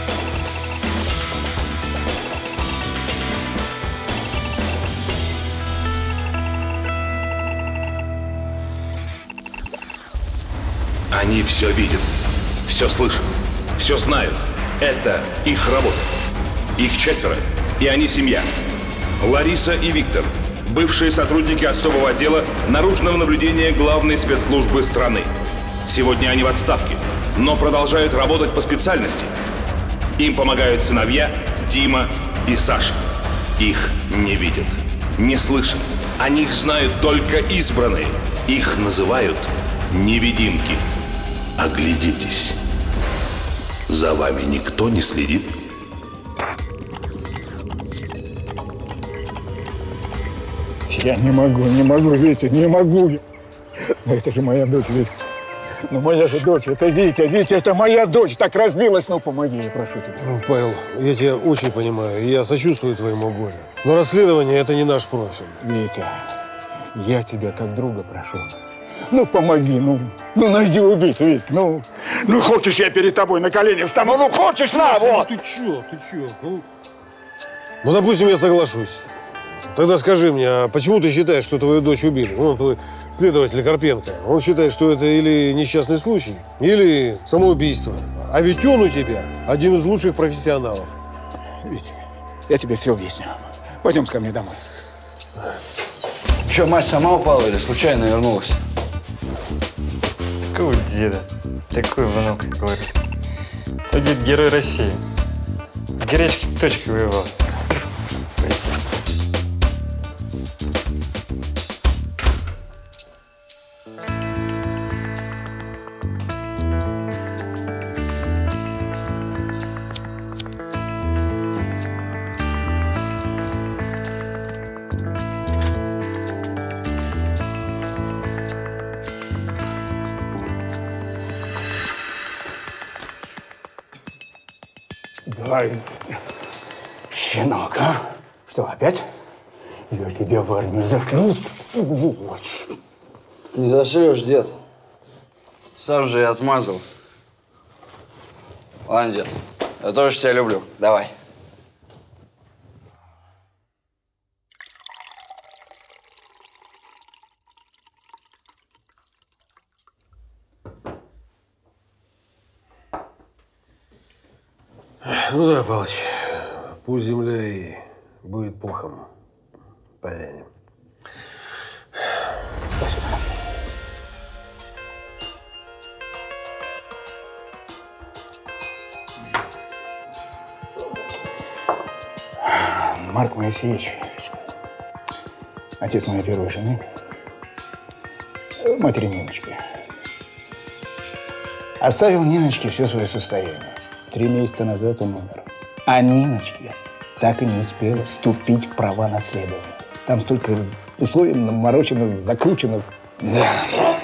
Они все видят, все слышат, все знают. Это их работа. Их 4, и они семья. Лариса и Виктор, бывшие сотрудники особого отдела наружного наблюдения главной спецслужбы страны. Сегодня они в отставке, но продолжают работать по специальности. Им помогают сыновья Дима и Саша. Их не видят, не слышат. О них знают только избранные. Их называют невидимки. Оглядитесь. За вами никто не следит? Я не могу, Витя, не могу. Но это же моя дочь, Витя. Ну, моя же дочь, это Витя, это моя дочь. Так разбилась, ну, помоги, я прошу тебя. Ну, Павел, я тебя очень понимаю, и я сочувствую твоему горю. Но расследование – это не наш профиль. Витя, я тебя как друга прошу. Ну, помоги, ну найди убийцу, Витя, ну хочешь, я перед тобой на колени встану, ну, хочешь, на, вот. Ну, ты чё? Ну, допустим, я соглашусь. Тогда скажи мне, а почему ты считаешь, что твою дочь убили? Вон твой следователь Карпенко. Он считает, что это или несчастный случай, или самоубийство. А ведь он у тебя один из лучших профессионалов. Витя, я тебе все объясню. Пойдем ко мне домой. Че, мать сама упала или случайно вернулась? Какого деда? Такой внук, как говорится. Это дед герой России. В горячке точкой воевал. Ай, щенок, а? Что, опять? Я тебя в армию зашлю, сволочь. Не зашлешь, дед. Сам же и отмазал. Ладно, дед, я тоже тебя люблю. Давай. Ну да, Палыч, пусть земля и будет пухом. Поверим. Спасибо. Марк Моисеевич, отец моей первой жены, матери Ниночки, оставил Ниночке все свое состояние. 3 месяца назад он умер. А Ниночке так и не успела вступить в права наследования. Там столько условий наморочено, закручено. Да.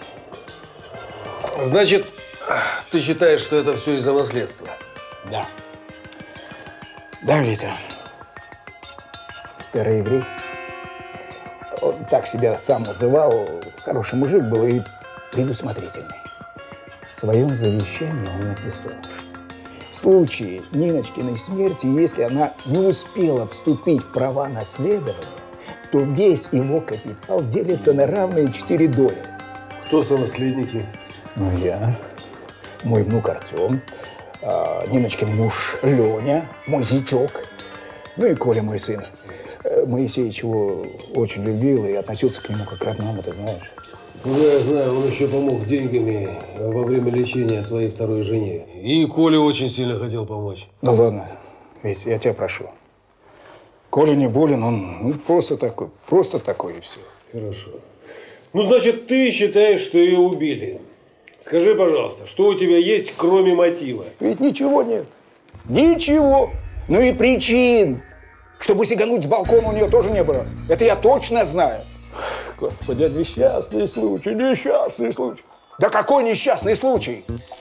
Значит, ты считаешь, что это все из-за наследства? Да. Да, Витя. Старый еврей. Он так себя сам называл. Хороший мужик был и предусмотрительный. В своем завещании он написал: в случае Ниночкиной смерти, если она не успела вступить в права наследования, то весь его капитал делится на равные 4 доли. Кто сонаследники? Ну, я, мой внук Артем, Ниночкин муж Леня, мой зятек, ну и Коля, мой сын. Моисеич его очень любил и относился к нему как к родному, ты знаешь. Ну, я знаю, он еще помог деньгами во время лечения твоей второй жене. И Коля очень сильно хотел помочь. Ну ладно, ведь я тебя прошу. Коля не болен, он просто такой и все. Хорошо. Ну, значит, ты считаешь, что ее убили. Скажи, пожалуйста, что у тебя есть, кроме мотива? Ведь ничего нет. Ничего. Ну и причин, чтобы сигануть с балкона, у нее тоже не было. Это я точно знаю. Господи, несчастный случай, несчастный случай. Да какой несчастный случай?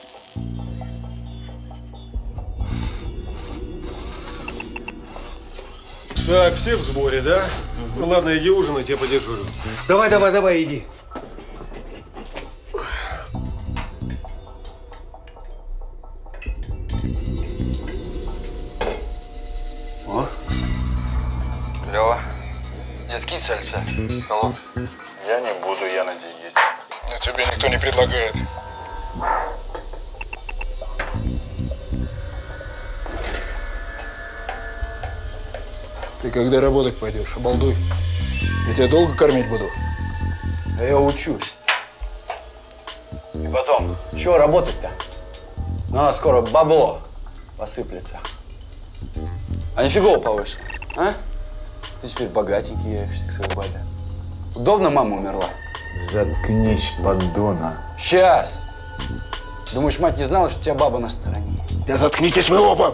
Так, все в сборе, да? Ну, ладно, иди ужинать, я подежурю. Давай, иди. Катя, скинь сальца. Алло. Я не буду, я на диете. Но тебе никто не предлагает. Ты когда работать пойдешь, обалдуй. Я тебя долго кормить буду? Да я учусь. И потом, чего работать-то? Ну, скоро бабло посыплется. А нифигово повыше, а? Ты теперь богатенький явишься к своей бабе. Удобно мама умерла? Заткнись, поддона. Сейчас. Думаешь, мать не знала, что у тебя баба на стороне? Да заткнитесь вы оба!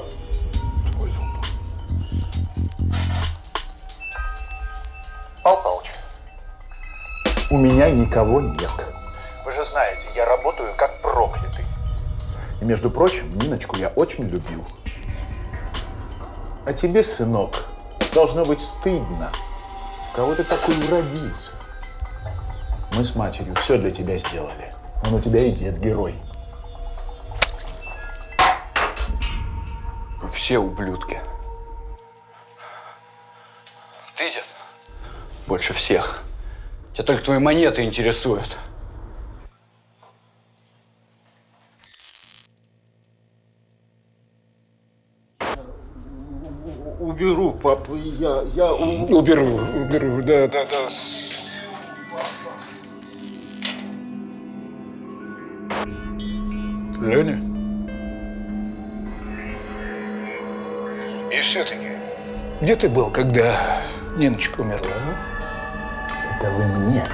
Павел Павлович, у меня никого нет. Вы же знаете, я работаю как проклятый. И, между прочим, Ниночку я очень любил. А тебе, сынок, должно быть стыдно. Кого ты такой уродился? Мы с матерью все для тебя сделали. Он у тебя и дед герой. Все ублюдки. Ты, дед, больше всех. Тебя только твои монеты интересуют. Уберу, папа, я Уберу, да. Леня? И все-таки, где ты был, когда Ниночка умерла, а? Это вы мне.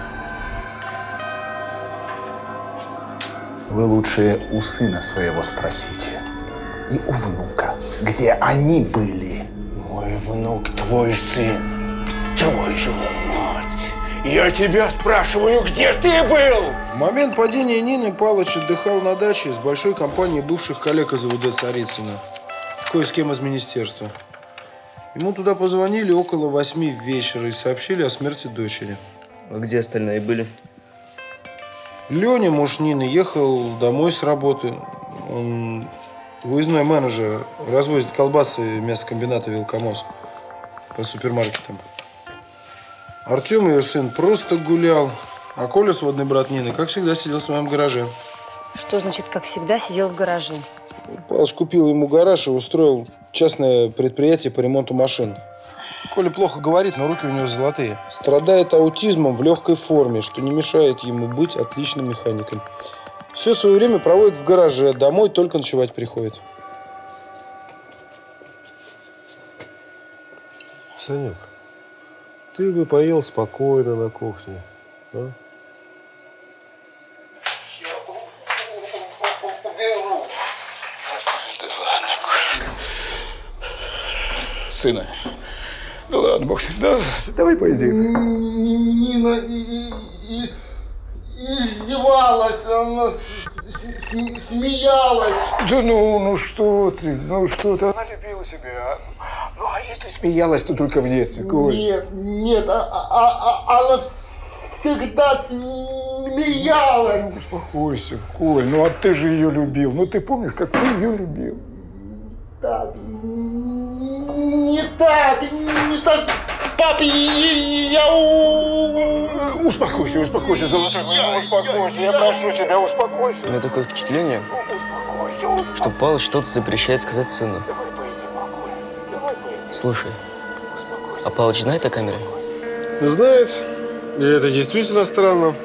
Вы лучше у сына своего спросите. И у внука. Где они были? Мой внук, твой сын, твою мать. Я тебя спрашиваю, где ты был? В момент падения Нины Палыч отдыхал на даче с большой компанией бывших коллег из УВД Царицына. Кое с кем из министерства. Ему туда позвонили около 8 вечера и сообщили о смерти дочери. А где остальные были? Леня, муж Нины, ехал домой с работы. Он выездной менеджер, развозит колбасы мясокомбината «Вилкомос» по супермаркетам. Артем, ее сын, просто гулял. А Коля, сводный брат Нины, как всегда, сидел в своем гараже. Что значит, как всегда, сидел в гараже? Палыч купил ему гараж и устроил частное предприятие по ремонту машин. Коля плохо говорит, но руки у него золотые. Страдает аутизмом в легкой форме, что не мешает ему быть отличным механиком. Все свое время проводит в гараже, домой только ночевать приходит. Санек, ты бы поел спокойно на кухне, а? Сына. Ну ладно, бог, да, давай поедим. Нина издевалась, она смеялась. Да ну что ты, она любила себя. Ну, а если смеялась, то только в детстве, Коль. Нет, она всегда смеялась. Ну, успокойся, Коль, ну а ты же ее любил. Ну, ты помнишь, как ты ее любил? Так, не так, пап, Успокойся, золотой мой, успокойся, я прошу тебя, успокойся. У меня такое впечатление, что Павел что-то запрещает сказать сыну. Слушай, а Палыч знает о камере? Знает. И это действительно странно.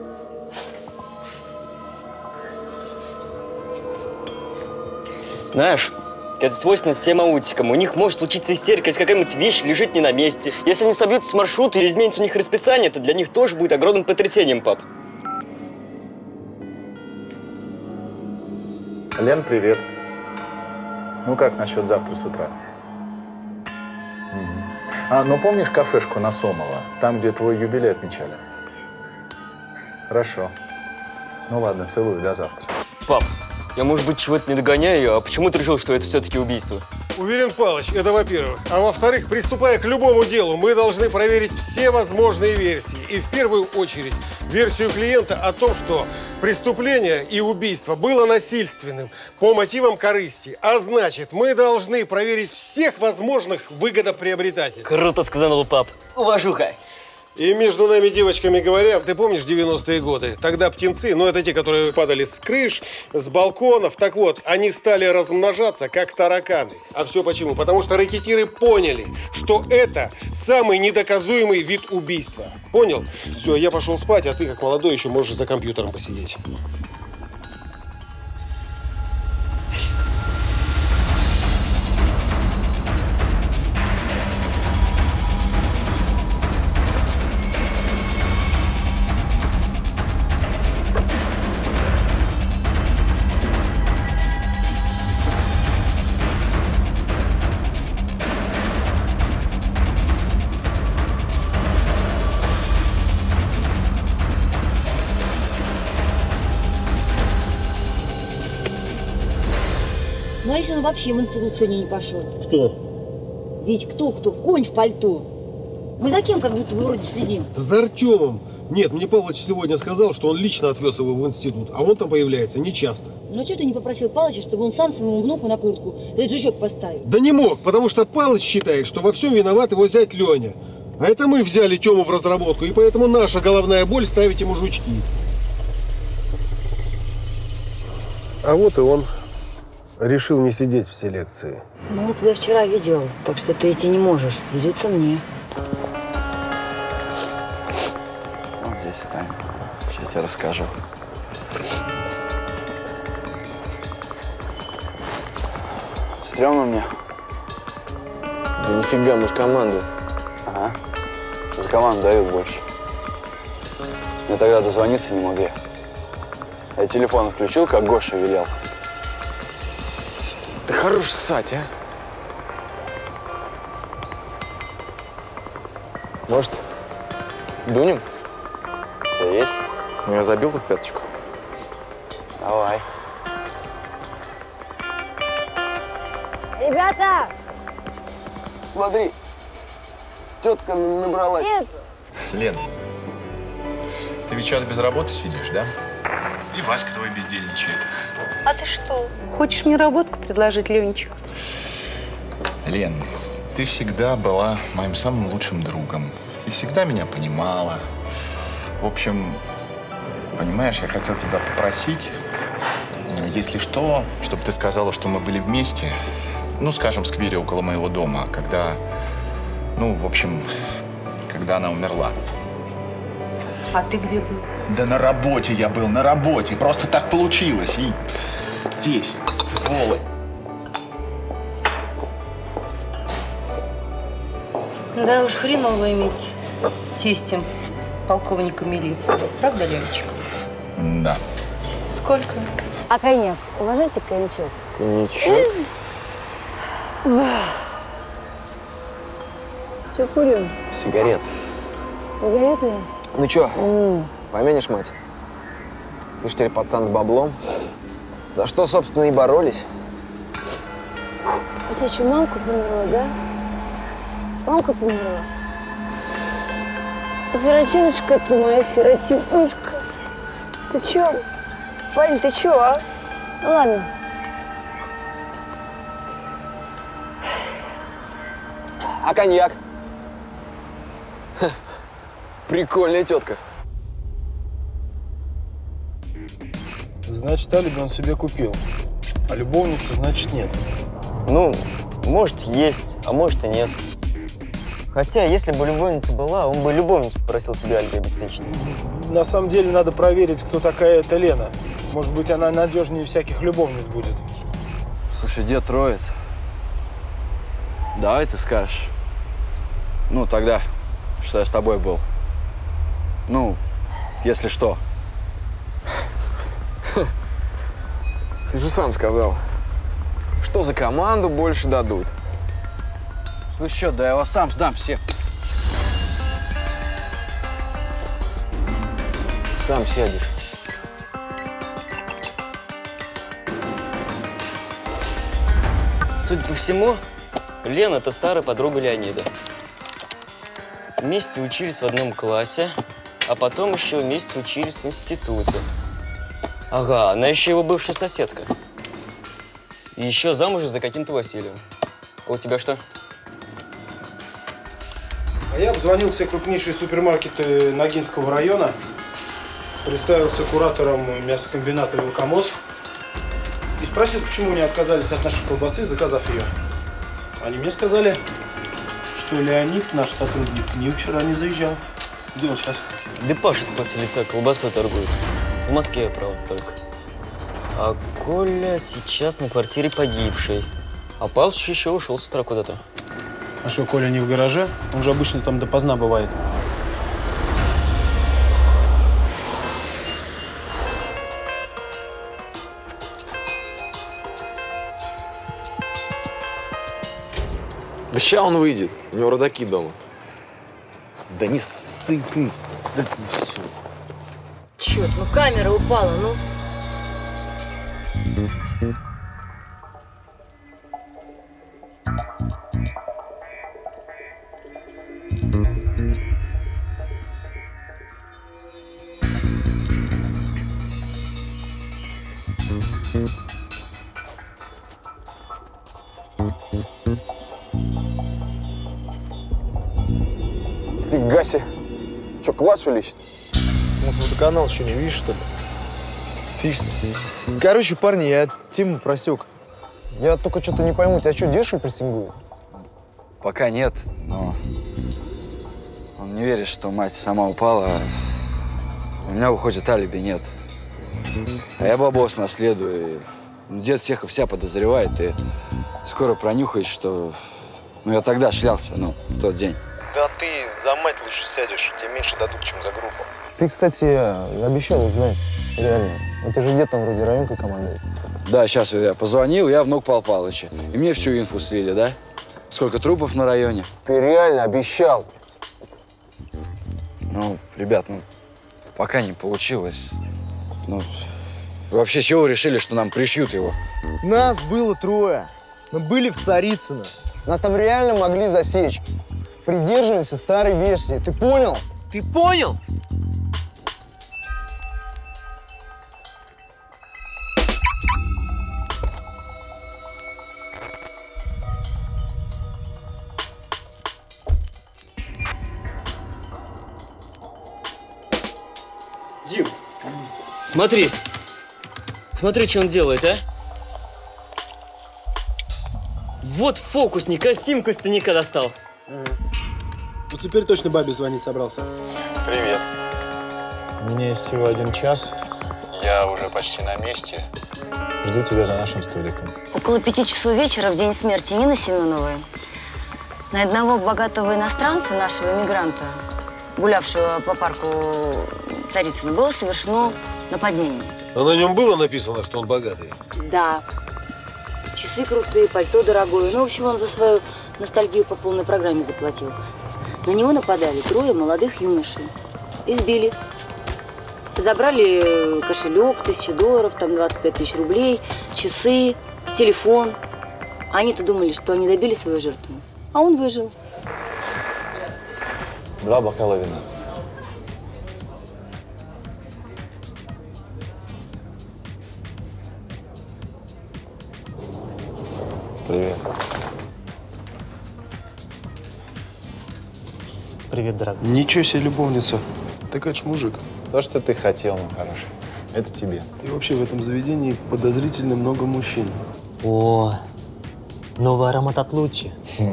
Знаешь, это свойственно всем аутикам. У них может случиться истерика, если какая-нибудь вещь лежит не на месте. Если они собьются с маршрута или изменится у них расписание, это для них тоже будет огромным потрясением, пап. Лен, привет. Ну как насчет завтра с утра? Ну помнишь кафешку на Сомова? Там, где твой юбилей отмечали? Хорошо. Ну ладно, целую, до завтра. Пап, я, может быть, чего-то не догоняю, а почему ты решил, что это все-таки убийство? Уверен, Палыч, это во-первых. А во-вторых, приступая к любому делу, мы должны проверить все возможные версии. И в первую очередь версию клиента о том, что преступление и убийство было насильственным по мотивам корысти. А значит, мы должны проверить всех возможных выгодоприобретателей. Круто сказал пап. Уважуха. И между нами девочками говоря, ты помнишь 90-е годы? Тогда птенцы, ну это те, которые падали с крыш, с балконов. Так вот, они стали размножаться, как тараканы. А все почему? Потому что рэкетиры поняли, что это самый недоказуемый вид убийства. Понял? Все, я пошел спать, а ты, как молодой, еще можешь за компьютером посидеть. Ну а если он вообще в институт сегодня не пошел? Кто? Ведь кто? Конь в пальто. Мы за кем как будто бы вроде следим? Да за Артемом. Нет, мне Павлович сегодня сказал, что он лично отвез его в институт, а он там появляется нечасто. Ну что ты не попросил Палыча, чтобы он сам своему внуку на куртку этот жучок поставил? Да не мог, потому что Палыч считает, что во всем виноват его зять Леня. А это мы взяли Тему в разработку, и поэтому наша головная боль ставить ему жучки. А вот и он. Решил не сидеть в селекции. Ну, он тебя вчера видел, так что ты идти не можешь. Придется мне. Вот здесь стань. Сейчас тебе расскажу. Стремно мне? Да нифига, мы ж команда. Ага. За команду дают больше. Мне тогда дозвониться не могли. Я телефон включил, как Гоша велел. Ты хорош ссать, а? Может, дунем? У тебя есть? Ну, я забил тут пяточку. Давай. Ребята! Смотри, тетка набралась. Нет. Лен, ты ведь сейчас без работы сидишь, да? И Васька твой бездельничает. А ты что, хочешь мне работку предложить, Ленечек? Лен, ты всегда была моим самым лучшим другом. И всегда меня понимала. В общем, понимаешь, я хотел тебя попросить, если что, чтобы ты сказала, что мы были вместе, ну, скажем, в сквере около моего дома, когда, ну, в общем, когда она умерла. А ты где был? Да на работе я был, на работе. Просто так получилось. И здесь, сволочь. Да уж, хреново иметь тестем полковника милиции. Правда, Ленечка? Да. Сколько? А коньяк? Уважайте коньячок? Ничего. Че курим? Сигарет. Сигареты? Ну чё, помянешь мать? Ты ж теперь пацан с баблом. За что, собственно, и боролись. У тебя что, мамка померла, да? Мамка померла? Сиротиночка ты моя, сиротиночка. Ты чё? Парень, ты чё, а? Ну ладно. А коньяк? Ха, прикольная тетка. Значит, алиби он себе купил. А любовницы, значит, нет. Ну, может, есть, а может и нет. Хотя, если бы любовница была, он бы любовницу попросил себе алиби обеспечить. На самом деле, надо проверить, кто такая эта Лена. Может быть, она надежнее всяких любовниц будет. Слушай, дед Троид, давай ты скажешь. Ну, тогда, что я с тобой был. Ну, если что. Ты же сам сказал, что за команду больше дадут. Слышь, что, да я вас сам сдам всех. Сам сядешь. Судя по всему, Лена – это старая подруга Леонида. Вместе учились в одном классе, а потом еще вместе учились в институте. Ага, она еще его бывшая соседка. И еще замужем за каким-то Василием. А у тебя что? А я обзвонил все крупнейшие супермаркеты Ногинского района, представился куратором мясокомбината «Велкомоз» и спросил, почему они отказались от нашей колбасы, заказав ее. Они мне сказали, что Леонид, наш сотрудник, ни вчера не заезжал. Где он сейчас? Да Паша в поте лица колбасой торгует. В Москве, правда, только. А Коля сейчас на квартире погибшей. А Павлович еще ушел с утра куда-то. А что, Коля не в гараже? Он же обычно там допоздна бывает. Да ща он выйдет. У него родаки дома. Да не ссы ты. Да не все. Черт, ну камера упала, ну. Фига себе. Че, класс, что ли, ищет? Вот водоканал еще не видишь, что ли? Фиг. Короче, парни, я тему просек. Я только что-то не пойму, тебя что, дешево прессингует? Пока нет, но он не верит, что мать сама упала. У меня, выходит, алиби нет. А я бабос наследую. Дед всех и вся подозревает, и скоро пронюхает, что… Ну, я тогда шлялся, в тот день. Да ты за мать лучше сядешь, тебе меньше дадут, чем за группу. Ты, кстати, обещал узнать. Реально. Это же дед там вроде районкой командует. Да, сейчас я позвонил, я внук Пал Палыча. И мне всю инфу слили, да? Сколько трупов на районе? Ты реально обещал. Ну, ребят, пока не получилось. Вообще, с чего вы решили, что нам пришьют его? Нас было трое. Мы были в Царицыно. Нас там реально могли засечь. Придерживаемся старой версии. Ты понял? Ты понял? Дим, смотри. Смотри, что он делает, а? Вот фокусник, а Симку из тайника достал. Вот теперь точно бабе звонить собрался. Привет. У меня есть всего 1 час. Я уже почти на месте. Жду тебя за нашим столиком. Около 5 часов вечера, в день смерти Нины Семеновой, на одного богатого иностранца, нашего эмигранта, гулявшего по парку Царицыно, было совершено нападение. А на нем было написано, что он богатый? Да. Часы крутые, пальто дорогое. Ну, в общем, он за свою ностальгию по полной программе заплатил. На него нападали 3 молодых юношей. Избили. Забрали кошелек, $1000, там 25 000 рублей, часы, телефон. Они-то думали, что они добили свою жертву. А он выжил. 2 бокала вина. Привет. Привет, дорогой. Ничего себе, любовница. Такой ж мужик. То, что ты хотел, мой хороший, это тебе. И вообще в этом заведении подозрительно много мужчин. О, новый аромат от Лучи.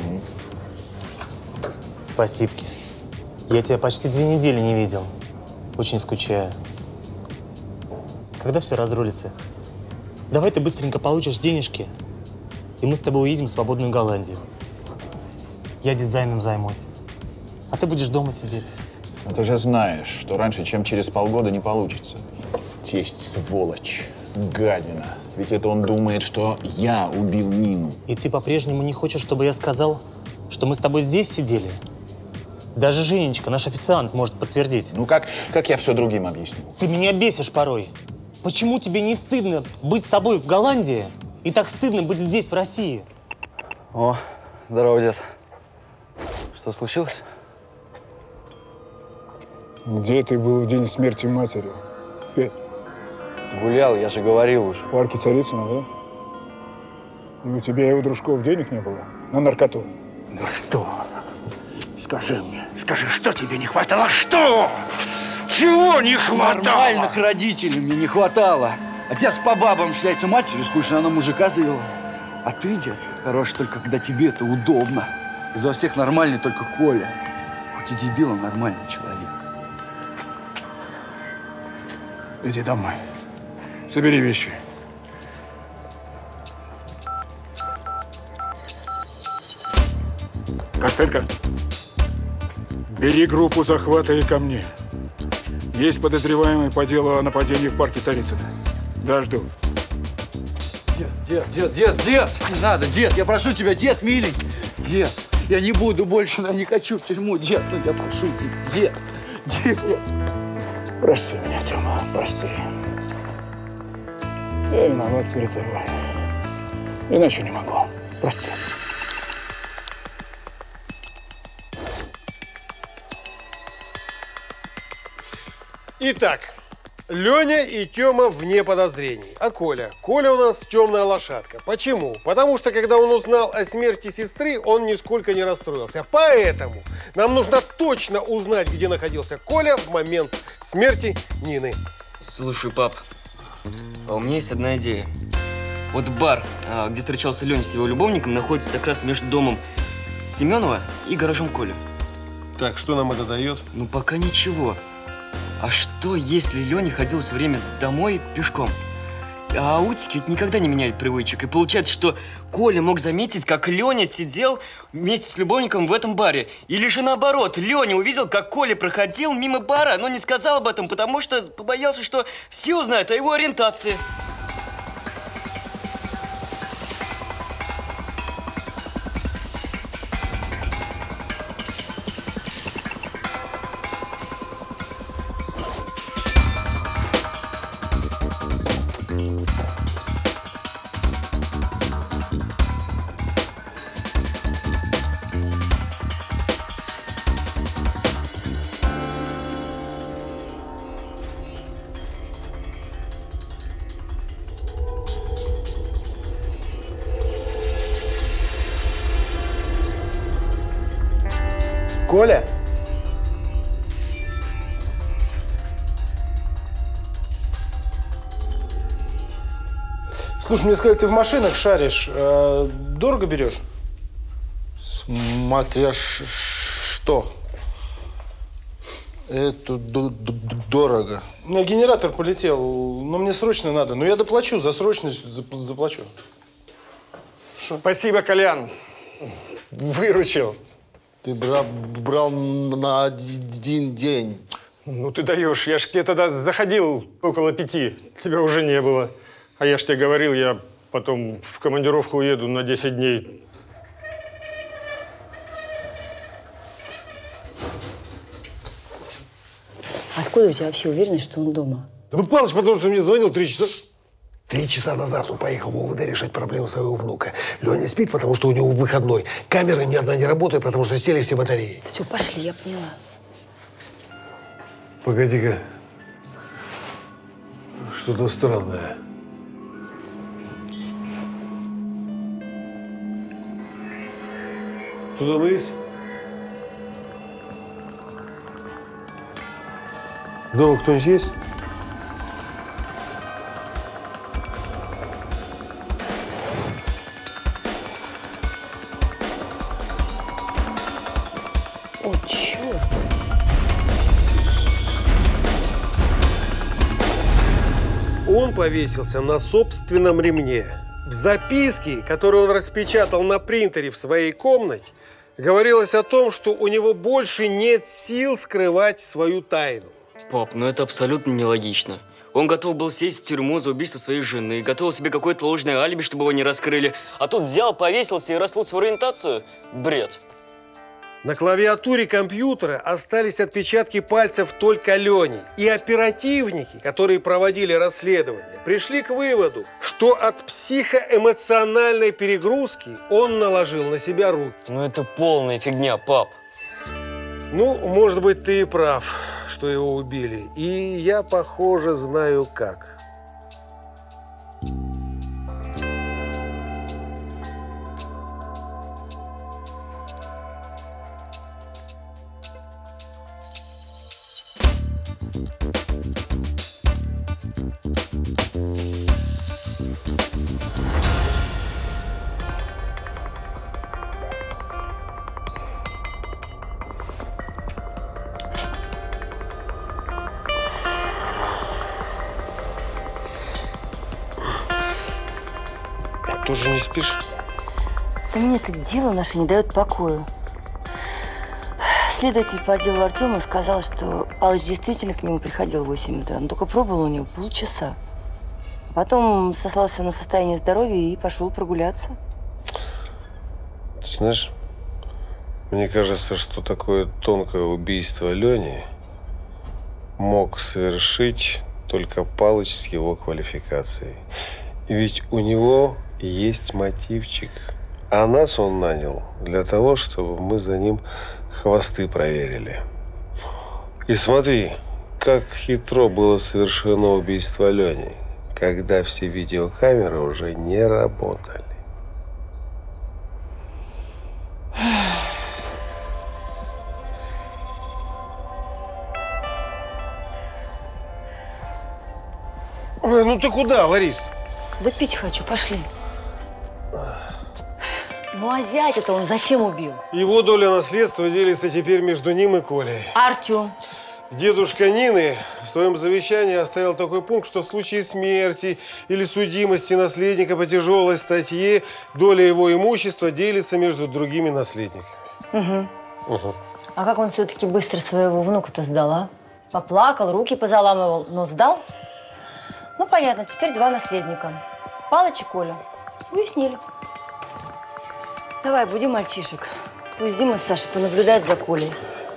Спасибо. Я тебя почти 2 недели не видел. Очень скучаю. Когда все разрулится? Давай ты быстренько получишь денежки, и мы с тобой уедем в свободную Голландию. Я дизайном займусь, а ты будешь дома сидеть. Но ты же знаешь, что раньше, чем через полгода, не получится. Тесть, сволочь, гадина. Ведь это он думает, что я убил Нину. И ты по-прежнему не хочешь, чтобы я сказал, что мы с тобой здесь сидели? Даже Женечка, наш официант, может подтвердить. Ну как я все другим объясню? Ты меня бесишь порой. Почему тебе не стыдно быть с собой в Голландии и так стыдно быть здесь, в России? О, здорово, дед. Что случилось? Где ты был в день смерти матери? Петь. Гулял, я же говорил уже. В парке Царицына, да? И у тебя и у дружков денег не было? На наркоту? Ну что? Скажи мне, скажи, что тебе не хватало? Что? Чего не хватало? Нормальных родителей мне не хватало. Отец по бабам шляется, матери скучно, она мужика завела. А ты, дед, хорош только когда тебе это удобно. Из-за всех нормальный только Коля. Хоть и дебил, он нормальный человек. Иди домой. Собери вещи. Костелька, бери группу захвата и ко мне. Есть подозреваемый по делу о нападении в парке Царицына. Да, жду. Дед, не надо, дед, я прошу тебя, дед, миленький. Дед, я не буду больше, я не хочу в тюрьму, дед, ну я прошу тебя, дед. Прости меня, Тёма, прости. Я виноват перед тобой. Иначе не могу. Прости. Итак, Леня и Тёма вне подозрений. А Коля? Коля у нас темная лошадка. Почему? Потому что, когда он узнал о смерти сестры, он нисколько не расстроился. Поэтому нам нужно точно узнать, где находился Коля в момент смерти Нины. Слушай, пап, а у меня есть одна идея. Вот бар, где встречался Леня с его любовником, находится как раз между домом Семенова и гаражом Коли. Так, что нам это дает? Ну, пока ничего. А что, если Леня ходил все время домой пешком? А аутики ведь никогда не меняют привычек. И получается, что Коля мог заметить, как Леня сидел вместе с любовником в этом баре. Или же наоборот, Леня увидел, как Коля проходил мимо бара, но не сказал об этом, потому что побоялся, что все узнают о его ориентации. Коля? Слушай, мне сказали, ты в машинах шаришь. Дорого берешь? Смотря что. Это дорого. У меня генератор полетел, но мне срочно надо. Но я доплачу, за срочность заплачу. Шо? Спасибо, Колян. Выручил. Ты брал на один день. Ну ты даешь. Я ж к тебе тогда заходил около 5. Тебя уже не было. А я ж тебе говорил, я потом в командировку уеду на 10 дней. Откуда у тебя вообще уверенность, что он дома? Да Палыч, потому что мне звонил 3 часа. 3 часа назад он поехал в УВД решать проблему своего внука. Леня спит, потому что у него выходной. Камеры ни одна не работает, потому что сели все батареи. Все, пошли, я поняла. Погоди-ка. Что-то странное. Кто дома есть? Дома кто-нибудь есть? О, черт! Он повесился на собственном ремне. В записке, которую он распечатал на принтере в своей комнате, говорилось о том, что у него больше нет сил скрывать свою тайну. Пап, ну это абсолютно нелогично. Он готов был сесть в тюрьму за убийство своей жены, готовил себе какое-то ложное алиби, чтобы его не раскрыли. А тут взял, повесился и раскрыл свою ориентацию? Бред. На клавиатуре компьютера остались отпечатки пальцев только Лени. И оперативники, которые проводили расследование, пришли к выводу, что от психоэмоциональной перегрузки он наложил на себя руки. Ну это полная фигня, пап. Ну, может быть, ты и прав, что его убили. И я, похоже, знаю как. Тоже не спишь? Да мне это дело наше не дает покоя. Следователь по делу Артема сказал, что Палыч действительно к нему приходил в 8 утра, но только пробыл у него полчаса. А потом сослался на состояние здоровья и пошел прогуляться. Ты знаешь, мне кажется, что такое тонкое убийство Лени мог совершить только Палыч с его квалификацией. И ведь у него есть мотивчик. А нас он нанял для того, чтобы мы за ним хвосты проверили. И смотри, как хитро было совершено убийство Лени, когда все видеокамеры уже не работали. Ой, ну ты куда, Ларис? Да пить хочу, пошли. Ну а зятя-то он зачем убил? Его доля наследства делится теперь между ним и Колей. Артем. Дедушка Нины в своем завещании оставил такой пункт, что в случае смерти или судимости наследника по тяжелой статье доля его имущества делится между другими наследниками. Угу. А как он все-таки быстро своего внука-то сдал, а? Поплакал, руки позаламывал, но сдал? Ну, понятно, теперь два наследника. Палыч и Коля. Уяснили. Давай, буди мальчишек. Пусть Дима с Сашей понаблюдают за Колей.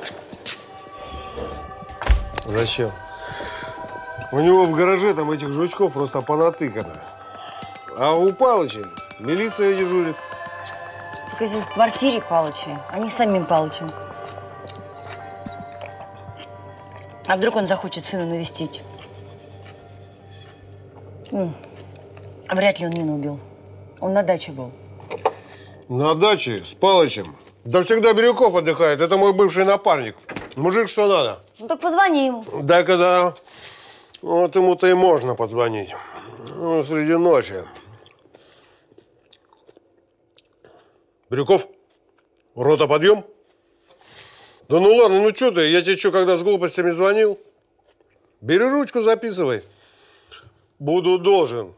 Зачем? У него в гараже там этих жучков просто понатыкано. А у Палыча милиция дежурит. Так если в квартире Палыча, а не самим Палычем. А вдруг он захочет сына навестить? Вряд ли он Нину убил. Он на даче был. На даче с Палычем? Да всегда Бирюков отдыхает. Это мой бывший напарник. Мужик, что надо. Ну так позвони ему. Да, когда вот ему-то и можно позвонить. Ну, среди ночи. Бирюков, рота подъем? Да ну ладно, ну что ты? Я тебе что, когда с глупостями звонил? Бери ручку, записывай. Буду должен.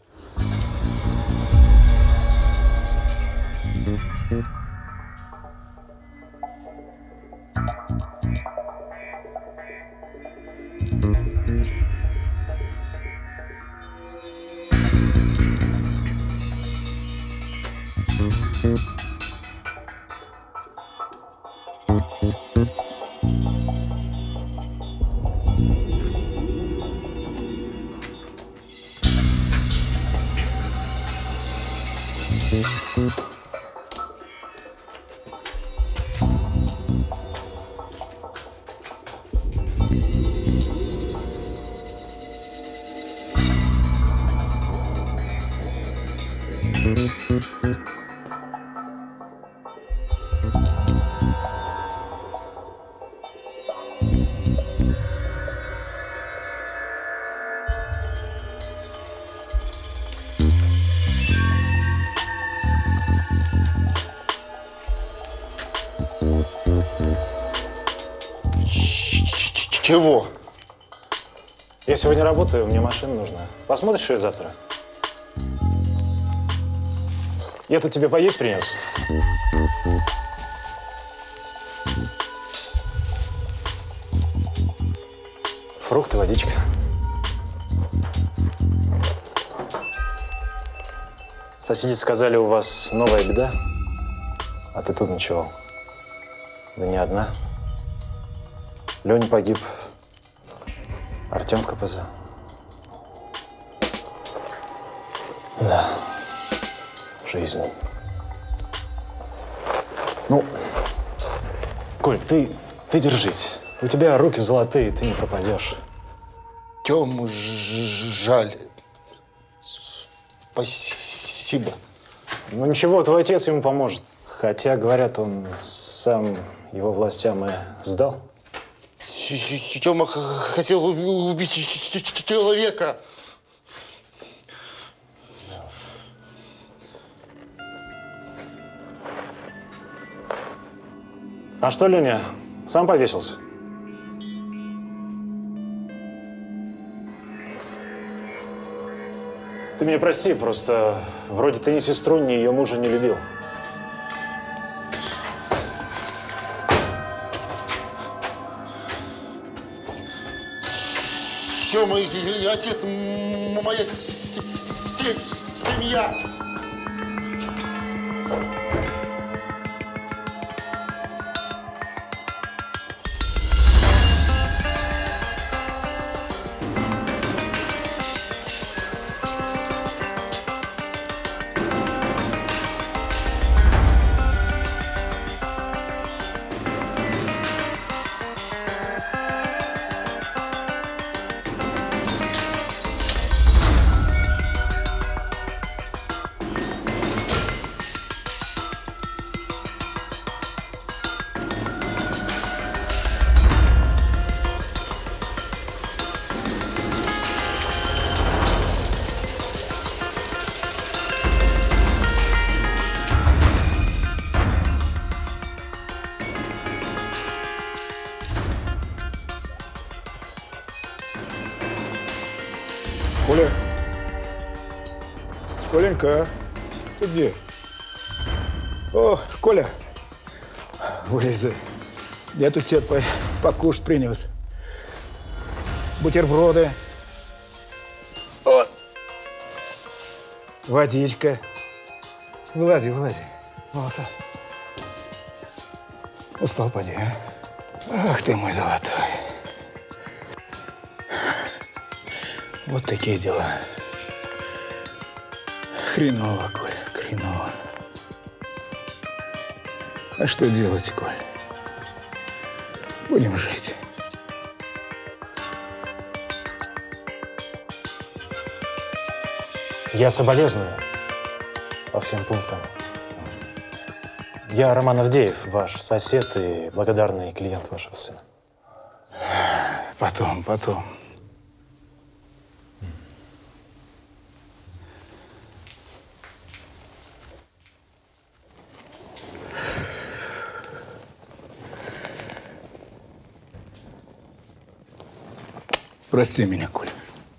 Чего? Я сегодня работаю, мне машина нужна. Посмотришь ее завтра? Я тут тебе поесть принес. Фрукты, водичка. Соседи сказали, у вас новая беда, а ты тут ночевал. Да не одна. Леня погиб. Артем в КПЗ. Да. Жизнь. Ну, Коль, ты держись. У тебя руки золотые, ты не пропадешь. Тему жаль. Спасибо. Ну ничего, твой отец ему поможет. Хотя, говорят, он сам его властям и сдал. Тёма хотел убить человека. А что, Леня, сам повесился? Ты меня прости, просто вроде ты ни сестру, ни ее мужа не любил. Тёма и отец, моя семья. Коля? Коленька, ты где? О, Коля, вылезай. Я тут тебе покушать принес. Бутерброды. Вот. Водичка. Вылази, вылази. Волоса. Устал, поди, а? Ах ты мой золотой. Вот такие дела. Хреново, Коль, хреново. А что делать, Коль? Будем жить. Я соболезную по всем пунктам. Я Роман Авдеев, ваш сосед и благодарный клиент вашего сына. Потом. Прости меня, Коля.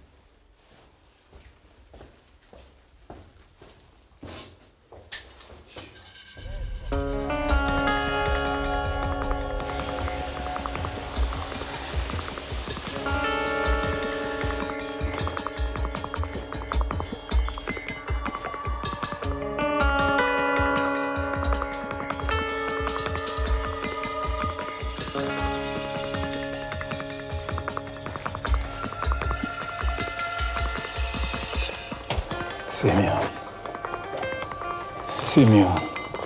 Семен,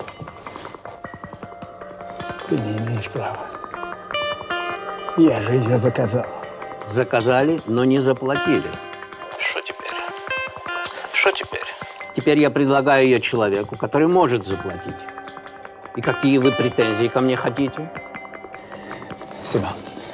ты не имеешь права. Я же ее заказал. Заказали, но не заплатили. Что теперь? Что теперь? Теперь я предлагаю ее человеку, который может заплатить. И какие вы претензии ко мне хотите? Семен,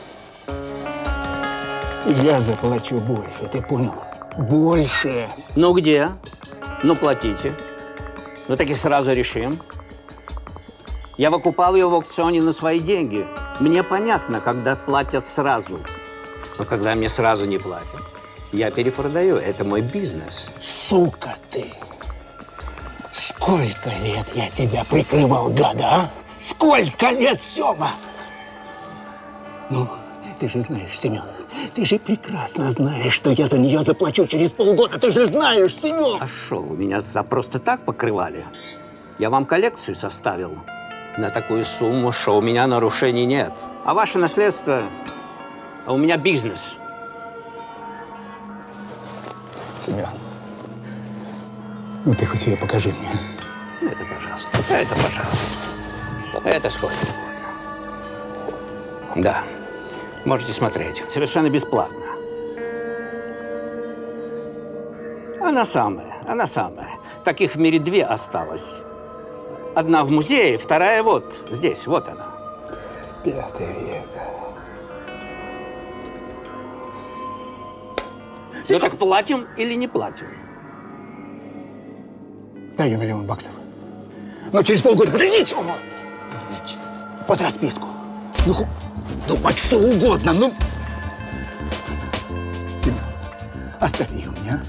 я заплачу больше, ты понял? Больше. Ну где? Ну платите. Ну так и сразу решим. Я выкупал ее в аукционе на свои деньги. Мне понятно, когда платят сразу. Но когда мне сразу не платят, я перепродаю. Это мой бизнес. Сука ты! Сколько лет я тебя прикрывал, гада, а? Сколько лет, Сёма? Ну, ты же знаешь, Семен, ты же прекрасно знаешь, что я за нее заплачу через полгода. Ты же знаешь, Семен! А что, вы меня за просто так покрывали? Я вам коллекцию составил. на такую сумму, что у меня нарушений нет. А ваше наследство, а у меня бизнес. Семен, ну ты хоть ее покажи мне. Это пожалуйста. Это пожалуйста. Это сколько? Да. Можете смотреть. Совершенно бесплатно. Она самая. Таких в мире 2 осталось. Одна в музее, вторая вот здесь, вот она. 5 век. Ну так платим или не платим? Дай ей $1 000 000. Но через полгода, подождите! Под расписку. Ну, хоть что угодно, ну... Семен, оставь ее у меня.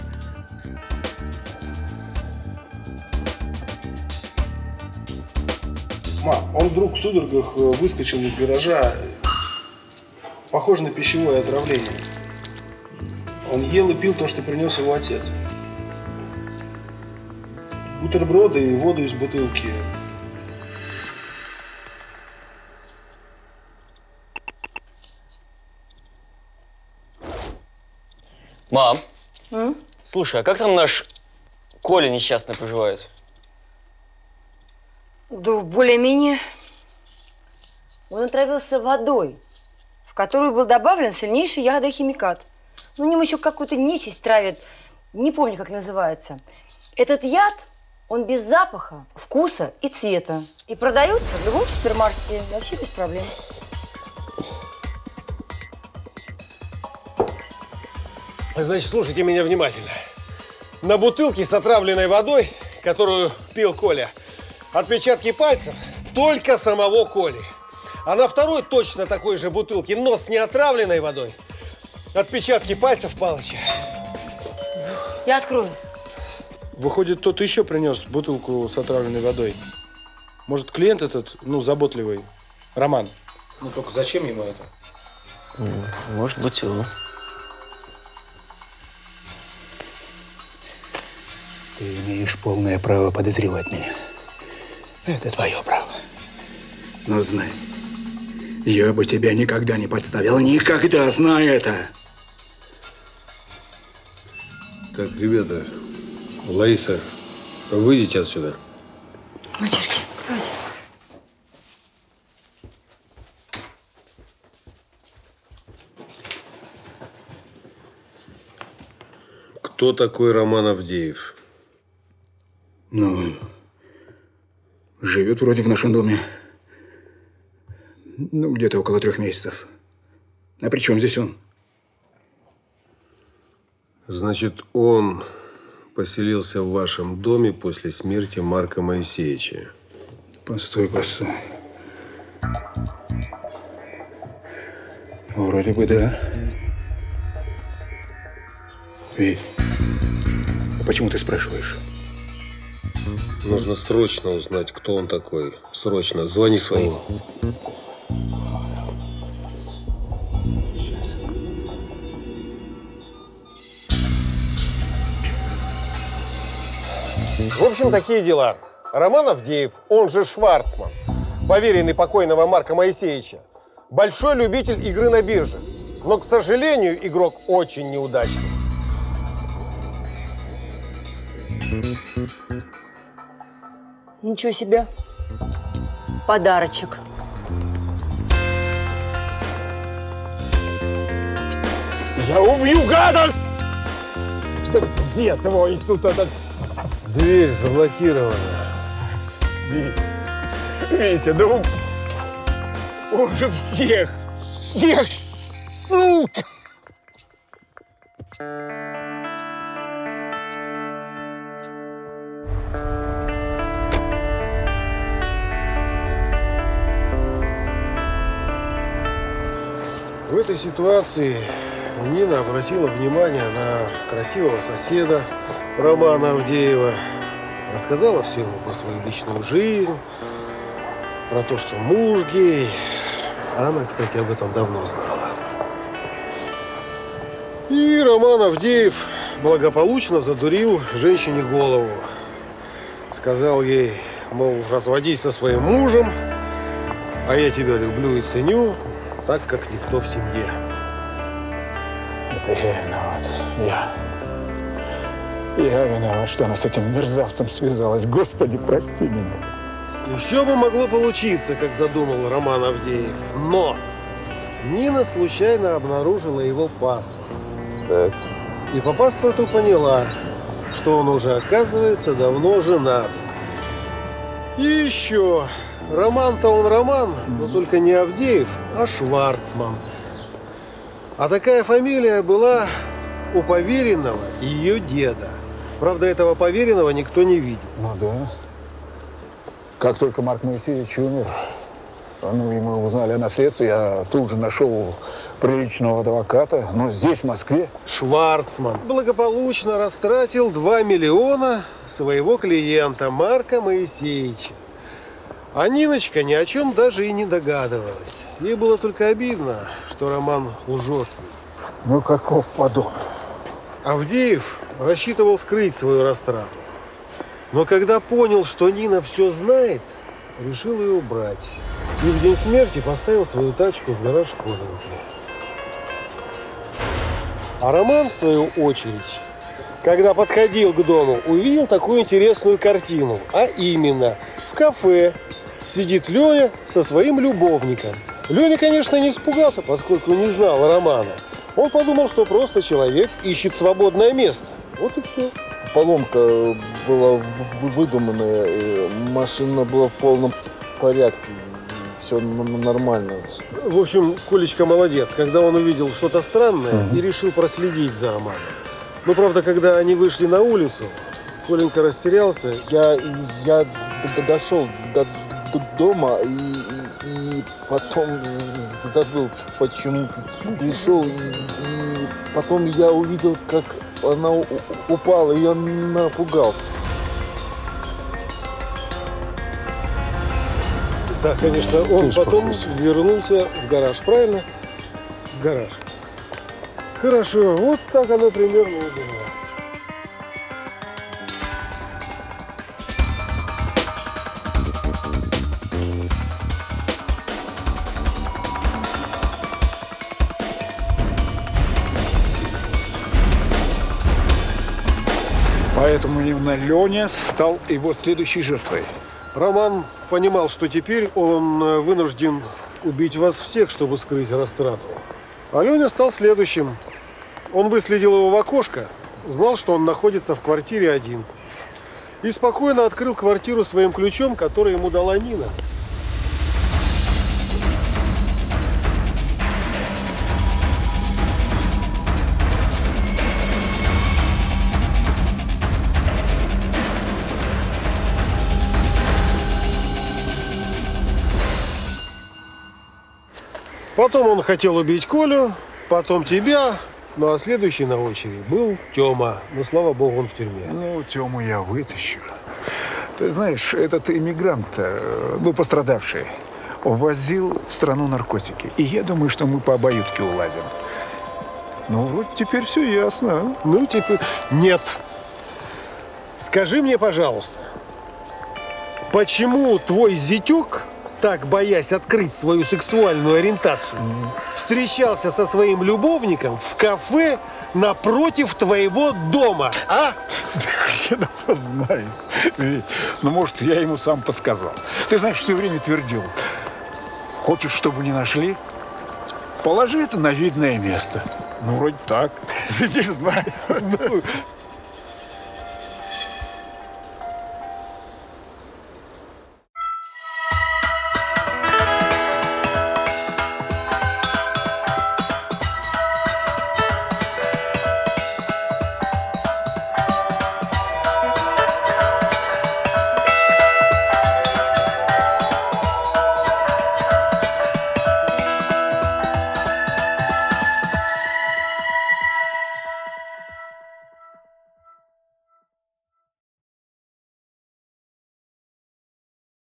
Мам, он вдруг в судорогах выскочил из гаража. Похоже на пищевое отравление. Он ел и пил то, что принес его отец. Бутерброды и воду из бутылки. Мам, слушай, а как там наш Коля несчастный поживает? Да, более-менее. Он отравился водой, в которую был добавлен сильнейший ядохимикат. Ну, в нем еще какую-то нечисть травят, не помню, как называется. Этот яд, он без запаха, вкуса и цвета. И продается в любом супермаркете, вообще без проблем. Значит, слушайте меня внимательно. На бутылке с отравленной водой, которую пил Коля, отпечатки пальцев только самого Коли. А на второй точно такой же бутылке, но с неотравленной водой, отпечатки пальцев Палыча. Я открою. Выходит, тот еще принес бутылку с отравленной водой. Может, клиент этот, заботливый, Роман? Ну, только зачем ему это? Может быть, и он. Ты имеешь полное право подозревать меня. Это твое право. Но знай, я бы тебя никогда не подставил. Никогда, знай это. Так, ребята, Лариса, выйдите отсюда. Мальчишки, давайте. Кто такой Роман Авдеев? Ну, живет вроде в нашем доме. Ну, где-то около 3 месяцев. А при чем здесь он? Значит, он поселился в вашем доме после смерти Марка Моисеевича. Постой. Вроде бы да. Вить, а почему ты спрашиваешь? Нужно срочно узнать, кто он такой. Срочно. Звони своему. В общем, такие дела. Роман Авдеев, он же Шварцман, поверенный покойного Марка Моисеевича, большой любитель игры на бирже. Но, к сожалению, игрок очень неудачный. Ничего себе. Подарочек. Я убью гада! Где твой тут этот... Дверь заблокирована. Витя, да он же всех, сука! В этой ситуации Нина обратила внимание на красивого соседа Романа Авдеева, рассказала все ему про свою личную жизнь, про то, что муж гей. Она, кстати, об этом давно знала. И Роман Авдеев благополучно задурил женщине голову. Сказал ей, мол, разводись со своим мужем, а я тебя люблю и ценю, так, как никто в семье. Это я виноват. Я виноват, что она с этим мерзавцем связалась. Господи, прости меня. И все бы могло получиться, как задумал Роман Авдеев. Но Нина случайно обнаружила его паспорт. Так. И по паспорту поняла, что он уже, оказывается, давно женат. И еще. Роман-то он Роман, но только не Авдеев, а Шварцман. А такая фамилия была у поверенного и ее деда. Правда, этого поверенного никто не видел. Ну да. Как только Марк Моисеевич умер, и мы узнали о наследстве, я тут же нашел приличного адвоката, но здесь, в Москве. Шварцман благополучно растратил 2 миллиона своего клиента Марка Моисеевича. А Ниночка ни о чем даже и не догадывалась. Ей было только обидно, что Роман лжет. Ну, каков подонок. Авдеев рассчитывал скрыть свою растрату. Но когда понял, что Нина все знает, решил ее убрать. И в день смерти поставил свою тачку в гараж Коленки. А Роман, в свою очередь, когда подходил к дому, увидел такую интересную картину. А именно, в кафе сидит Леня со своим любовником. Леня, конечно, не испугался, поскольку не знал Романа. Он подумал, что просто человек ищет свободное место. Вот и все. Поломка была выдуманная, машина была в полном порядке, все нормально. В общем, Колечка молодец, когда он увидел что-то странное и решил проследить за Романом. Но, правда, когда они вышли на улицу, Коленька растерялся. Я дошел до дома и потом забыл, почему пришел. И потом я увидел, как она упала, и я напугался. Да, конечно, он потом вернулся в гараж, правильно? В гараж. Хорошо, вот так оно примерно и было. Поэтому именно Леня стал его следующей жертвой. Роман понимал, что теперь он вынужден убить вас всех, чтобы скрыть растрату. А Леня стал следующим. Он выследил его в окошко, знал, что он находится в квартире один. И спокойно открыл квартиру своим ключом, который ему дала Нина. Потом он хотел убить Колю, потом тебя, ну а следующий на очереди был Тёма. Но, слава богу, он в тюрьме. Ну, Тёму я вытащу. Ты знаешь, этот иммигрант, пострадавший, возил в страну наркотики. И я думаю, что мы по обоюдке уладим. Ну, вот теперь все ясно. Ну, теперь… Нет. Скажи мне, пожалуйста, почему твой зятёк, так боясь открыть свою сексуальную ориентацию, встречался со своим любовником в кафе напротив твоего дома, а? Я давно знаю. Ну, может, я ему сам подсказал. Ты знаешь, все время твердил. Хочешь, чтобы не нашли? Положи это на видное место. Ну, вроде так. Не знаю.